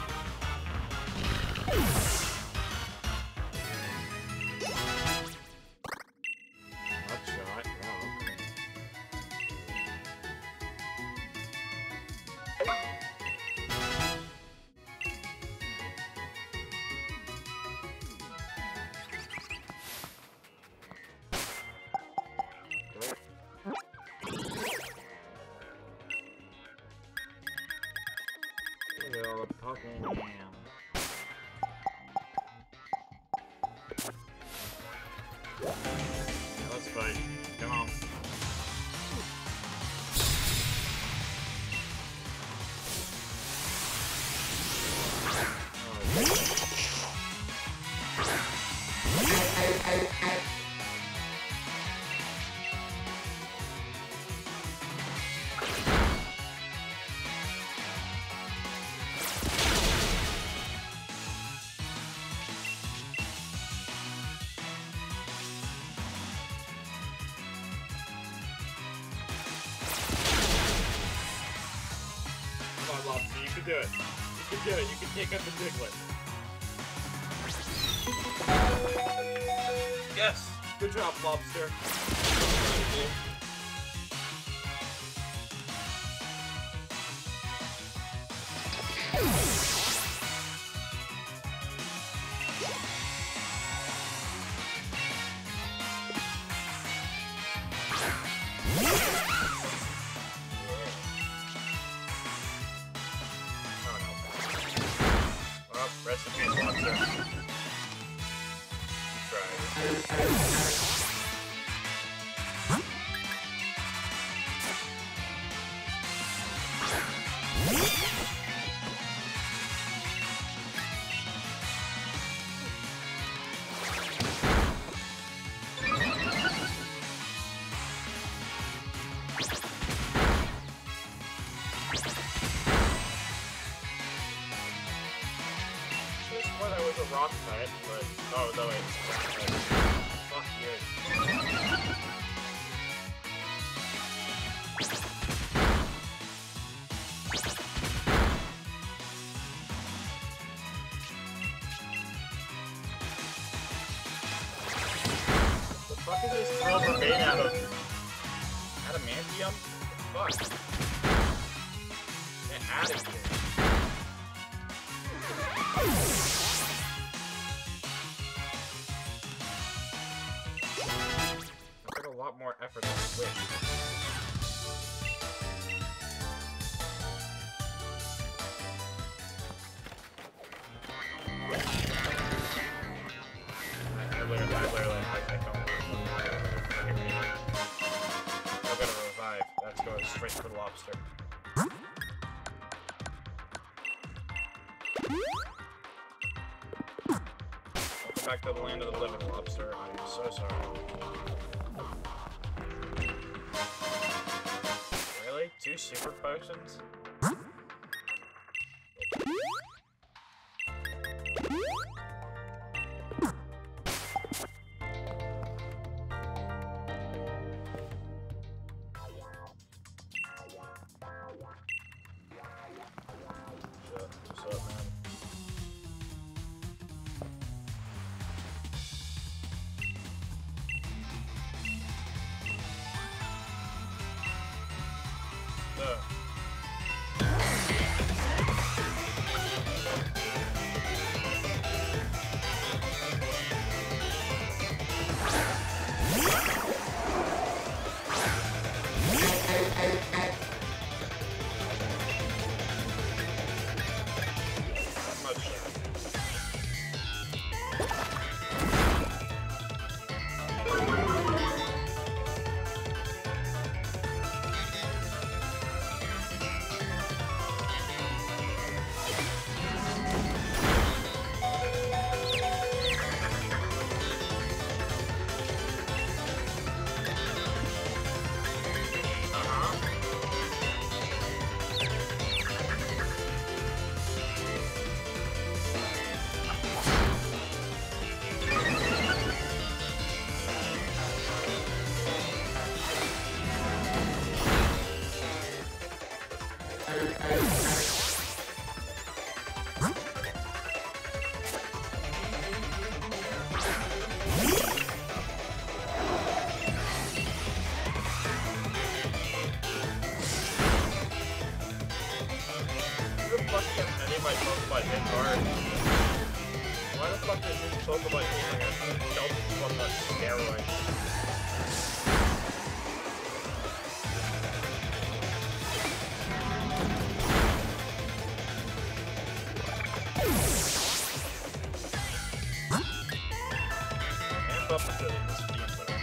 Let's fight. Come on. Lobster, you can do it. You can do it. You can take out the Diglett. Yes! Good job, Lobster. Recipe Lobster. Try. I was a rock type, but oh no wait, fuck you. The fuck is this silver made out of? Adamantium? What the fuck? Get out of here. for the Switch. I, I literally, I literally, I, I don't know. I'm gonna revive. That's going straight for the lobster. Welcome back to the land of the living, lobster. I'm so sorry. Really? Two super potions? What's up, man? Uh. Not much. Why the fuck is this Pokemon game like a adult fuck on steroids? And up until this game, though.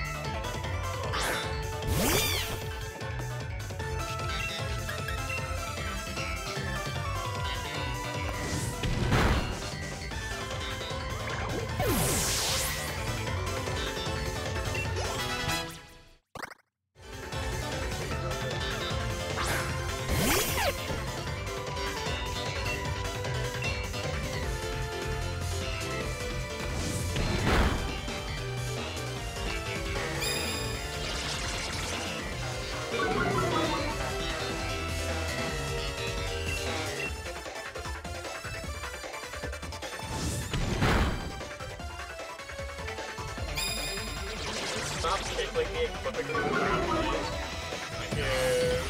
Stop tickling me and flipping the ground, please. Thank you.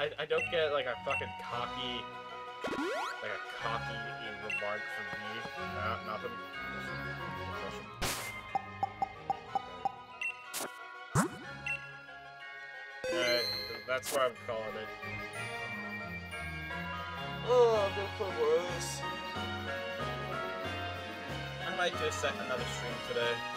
I, I don't get like a fucking cocky, like a cocky remark from me. Nah, nothing. Alright, that's what I'm calling it. Oh, I'm gonna play worse. I might do a set another stream today.